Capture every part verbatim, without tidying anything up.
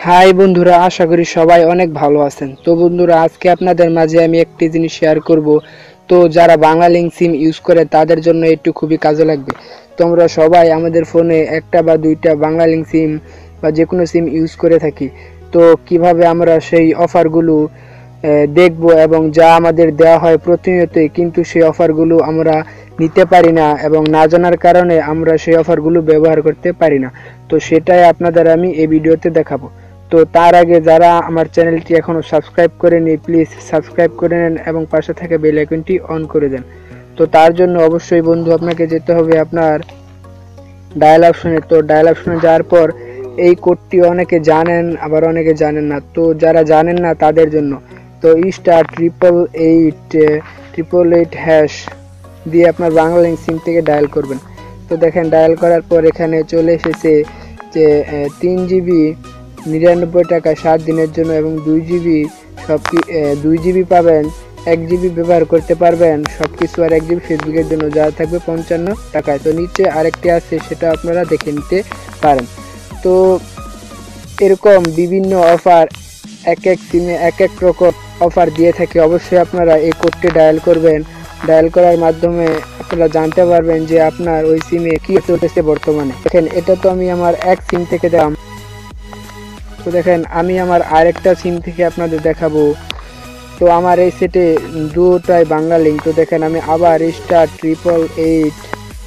High বন্ধুরা, আশা করি সবাই অনেক ভালো আছেন। তো বন্ধুরা, আজকে আপনাদের মাঝে আমি একটি জিনিস শেয়ার করব। তো যারা বাংলালিংক সিম ইউজ করে তাদের জন্য একটু খুবই কাজে লাগবে। তোমরা সবাই আমাদের ফোনে একটা বা দুইটা বাংলালিংক সিম বা যে কোনো সিম ইউজ করে থাকি। তো কিভাবে আমরা সেই অফারগুলো দেখব এবং যা আমাদের দেওয়া হয় প্রতিনিয়তই, কিন্তু সেই অফারগুলো আমরা নিতে পারি না এবং না জানার কারণে আমরা সেই অফারগুলো ব্যবহার করতে পারি না। তো সেটাই আপনাদের আমি এই ভিডিওতে দেখাবো। তো তার আগে যারা আমার চ্যানেলটি এখনও সাবস্ক্রাইব করেনি, প্লিজ সাবস্ক্রাইব করে নেন এবং পাশে থাকা বেল আইকনটি অন করে দেন। তো তার জন্য অবশ্যই বন্ধু আপনাকে যেতে হবে আপনার ডায়াল অপশনে। তো ডায়াল অপশনে যাওয়ার পর এই কোডটি অনেকে জানেন, আবার অনেকে জানেন না। তো যারা জানেন না তাদের জন্য তো star triple eight triple eight hash দিয়ে আপনার বাংলালিংক সিম থেকে ডায়াল করবেন। তো দেখেন, ডায়াল করার পর এখানে চলে এসেছে যে তিন জিবি নিরানব্বই টাকা সাত দিনের জন্য এবং দুই জিবি সব দুই জিবি পাবেন, এক জিবি ব্যবহার করতে পারবেন সব কিছু, আর এক জিবি ফেসবুকের জন্য যা থাকবে পঞ্চান্ন টাকায়। তো নিচে আরেকটি আছে, সেটা আপনারা দেখে নিতে পারেন। তো এরকম বিভিন্ন অফার এক এক সিমে এক এক রকম অফার দিয়ে থাকে। অবশ্যই আপনারা এই কোডটি ডায়াল করবেন। ডায়াল করার মাধ্যমে আপনারা জানতে পারবেন যে আপনার ওই সিমে কি চলতেছে বর্তমানে। দেখেন, এটা তো আমি আমার এক সিম থেকে দিলাম। তো দেখেন, আমি আমার আরেকটা সিম থেকে আপনাদের দেখাবো। তো আমার এই সেটে দুটাই বাংলালিংক। তো দেখেন, আমি আবার স্টার ট্রিপল এইট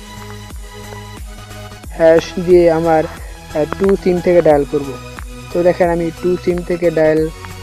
হ্যাশ দিয়ে আমার টু সিম থেকে ডায়াল করব। তো দেখেন, আমি টু সিম থেকে ডায়াল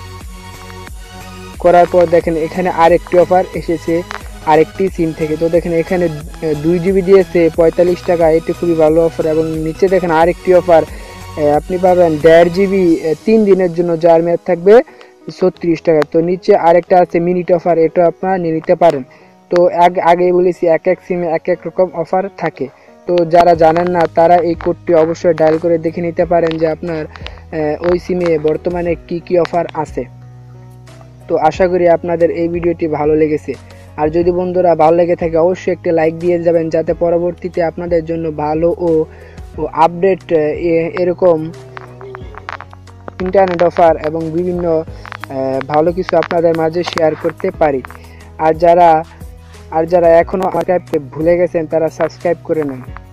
করার পর দেখেন এখানে আরেকটি অফার এসেছে আরেকটি সিম থেকে। তো দেখেন, এখানে দুই জিবি দিয়েছে পঁয়তাল্লিশ টাকা, এটি খুবই ভালো অফার। এবং নিচে দেখেন আরেকটি অফার, আপনি পাবেন দেড় জিবি তিন দিনের জন্য, যার মেয়াদ থাকবে ছত্রিশ টাকা। তো নিচে আরেকটা আছে মিনিট অফার, এটা আপনারা নিয়ে নিতে পারেন। তো আগেই বলেছি এক এক সিমে এক এক রকম অফার থাকে। তো যারা জানেন না তারা এই কোডটি অবশ্যই ডায়াল করে দেখে নিতে পারেন যে আপনার ওই সিমে বর্তমানে কি কি অফার আছে। তো আশা করি আপনাদের এই ভিডিওটি ভালো লেগেছে। আর যদি বন্ধুরা ভালো লেগে থাকে অবশ্যই একটি লাইক দিয়ে যাবেন, যাতে পরবর্তীতে আপনাদের জন্য ভালো ও আপডেট এরকম ইন্টারনেট অফার এবং বিভিন্ন ভালো কিছু আপনাদের মাঝে শেয়ার করতে পারি। আর যারা আর যারা এখনও আমাকে ভুলে গেছেন তারা সাবস্ক্রাইব করে নেন।